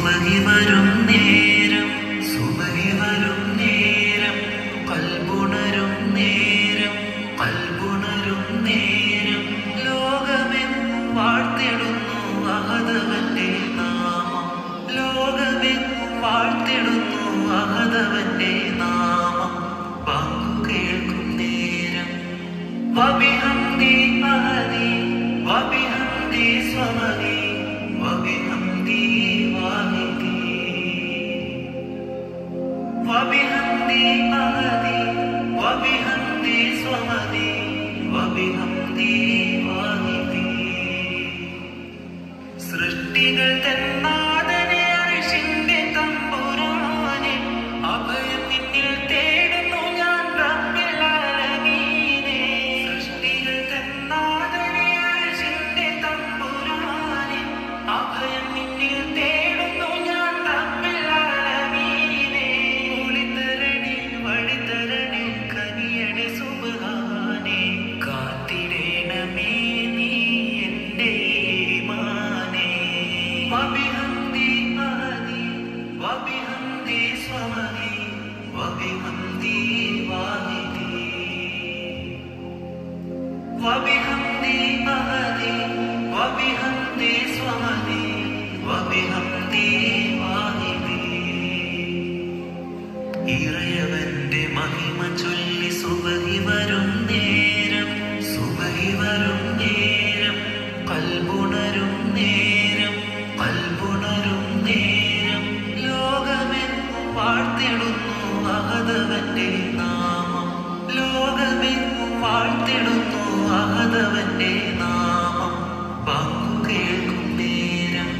സുബഹി വരും നേരം, സുബഹി വരും നേരം, കൽബുണരും നേരം, കൽബുണരും നേരം, ലോകമെങ്ങും വാഴ്ത്തിടുന്നു അഹദവന്റെ നാമം, ലോകമെങ്ങും വാഴ്ത്തിടുന്നു അഹദവന്റെ നാമം. ബാങ്കു കേൾക്കും നേരം, വബിഹംദി അഹദി വബിഹംദി സ്വമദി വബിഹംദി വാഹിദി, വബിഹംദി അഹദി വബിഹംദി സ്വമദി വബിഹംദി വാഹിദി. സൃഷ്ടികൾ തന്നാദനെ അർശിന്റെ തമ്പുരാനെ, അഭയം നിന്നിൽ തേടുന്നു ഞാൻ റബ്ബിൽ ആലമീനെ. സൃഷ്ടികൾ തന്നാദനെ അർശിന്റെ തമ്പുരാനെ, അഭയം നിന്നിൽ തേടുന്നു ഞാൻ റബ്ബിൽ ആലമീനെ. ഒളിതരണേ വഴിതരണേ കനിയണേ സുബ്ഹാനേ, കാത്തിടേണമേ നീ എന്റെ ഈമാനേ. വബിഹംദി അഹദി വബിഹംദി സ്വമദി വബിഹംദി വാഹിദി, വബിഹംദി അഹദി വബിഹംദി സ്വമദി വബിഹംദി വാഹിദി. ഇറയവന്റെ മഹിമ ചൊല്ലി സുബഹി വരും നേരം, സുബഹി വരും നേരം, കൽബുണരും നേരം, കൽബുണരും നേരം, ലോകമെങ്ങും വാഴ്ത്തിടുന്നു അഹദവന്റെ നാമം, ലോകമെങ്ങും വാഴ്ത്തിടുന്നു അഹദവന്റെ നാമം. ബാങ്കു കേൾക്കും നേരം,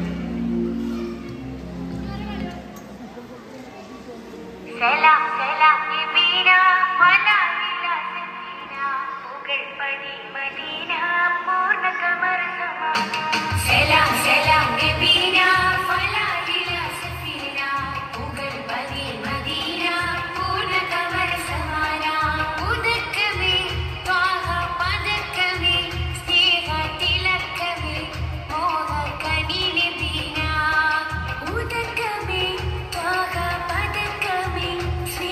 സലാം സലാം നബീന വലാ ഇലാഹ ഇല്ലന, പുകഴ്പടി മദീന പൂർണ്ണ ഖമർ സമാന. സലാം സലാം നബീന വലാ ഇലാഹ ഇല്ലന, പുകഴ്പടി മദീന പൂർണ്ണ ഖമർ സമാന. ഉദക്കമേ ത്വാഹ പദക്കമേ സ്നേഹ തിലക്കമേ മോഹ കനി നബീന. ഉദക്കമേ ത്വാഹ പദക്കമേ സ്നേഹ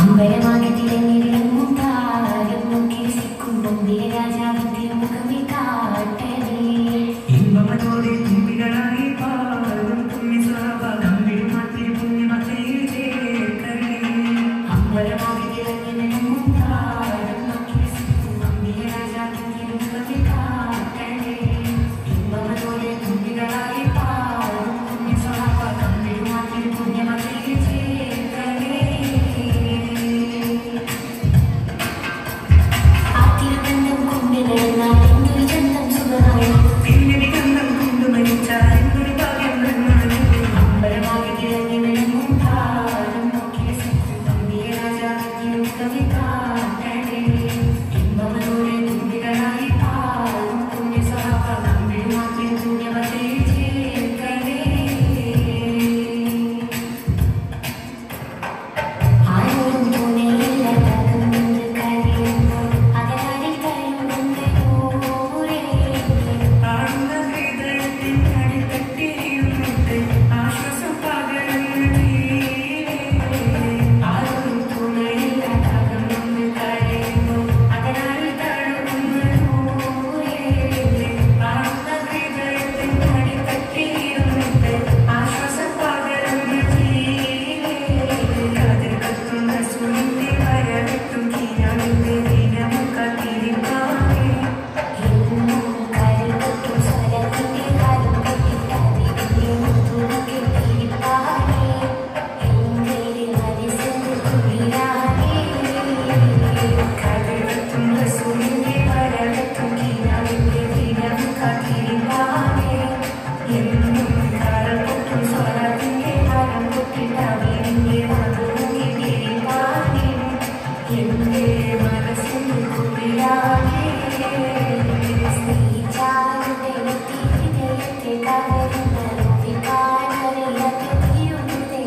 അമ്പലമാകെ തിരഞ്ഞിരുന്നും താരം നോക്കി സിക്കും മുമ്പിലെ രാജാവിന്റെ മുഖമേ കാട്ടണേ ഇമ്പമതോടെ തുമ്പികളായി പാടും പുണ്യസ്വഭാവം മാറ്റി പുണ്യമതയിൽ ചേർക്കണേ അമ്പലമാകെ തിരഞ്ഞിരുന്നും താരം നോക്കി സിക്കും മുമ്പിലെ രാജാവിന്റെ മുഖമേ കാട്ടണേ ഇമ്പമതോടെ തുമ്പികളായി പാടും പുണ്യസ്വഭാവം മാറ്റി പുണ്യമതയിൽ ചേർക്കണേ ആദ്യബന്ധം കൊണ്ട് നടന്നാൽ എന്തൊരു ചന്തം സുഖമായി പിന്നീട് കണ്ടം കൊണ്ട് മരിച്ചാൽ എന്തൊരു ഭാഗ്യം എന്നാണ് അമ്പലമാകെ തിരഞ്ഞു വരുമ്പോൾ താരം നോക്കിയ സിക്കും തമ്പിയെ രാജാവിന്റെ മുഖമേ കാട്ടണേ ഇമ്പമതോടെ തുമ്പികളായി പാടും പുണ്യസ്വഭാവം തമ്മിൽ മാറ്റി പുണ്യമതയിൽ ചേർക്കണേ ആരോടും തുണയില്ലാതാകും നിന്ന് കഴിയുമ്പോൾ അകലാരിൽ കഴിയുന്നുണ്ട് ദൂരെ ആടുന്ന ഹൃദയത്തിൻ അടിത്തട്ടിയുമുണ്ട് ആശ്വാസം പകരുന്ന ആരോടും തുണയില്ലാതാകും നിന്ന് കഴിയുമ്പോൾ അകലാരിൽ കഴിയുന്നുണ്ട് ദൂരെ ആടുന്ന ഹൃദയത്തിൻ അടിത്തട്ടിയുമുണ്ട് ആശ്വാസം പകരുന്ന കതിർ കത്തുന്ന സൂര്യന്റെ വരവെട്ടും കീഴാളിന്റെ ദിനവും കാത്തിരിപ്പാകെ എന്നും കരുതും സ്വരത്തിന്റെ കാലും കെട്ടിട്ടാതിന്റെ മുത്തുമൊക്കെ തിരിപ്പാകെ എന്റെ മനസ്സിന് കുളിരാകെ കതിർത്തുന്ന സൂര്യന്റെ വരവെട്ടും കീഴാളിന്റെ ദിനവും കാത്തിരിപ്പാകെ എന്നും കരൾപ്പൊട്ടും സ്വരത്തിന്റെ കാലം കൊട്ടിട്ടാതിന്റെ മുത്തുമൊക്കെ തിരിപ്പാകെ എന്റെ മനസ്സിന് കുളിരാകെ സ്നേഹിച്ചാലുടെ ഹൃദയത്തെ കവരുന്ന വികാരറിയാത്ത തീയുണ്ടേ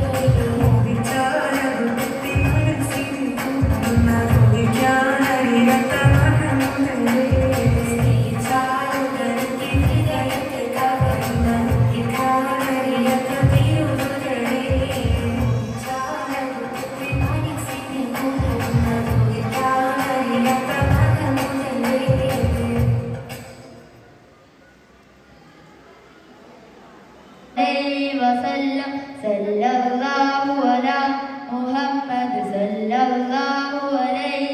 വിചാരവൃത്തി മനസ്സിൽ കൂടുന്ന തൊഴിക്കാനറിയാത്ത മനമുണ്ടേ സ്നേഹിച്ചാലുടെ ഹൃദയത്തെ കവരുന്ന വികാരറിയാത്ത തീയുണ്ടേ ചാലവൃത്തി മനസ്സിനെ കൂടുന്ന വികാരറിയാത്ത മനമുണ്ടേ وسلم صلى الله على محمد صلى الله عليه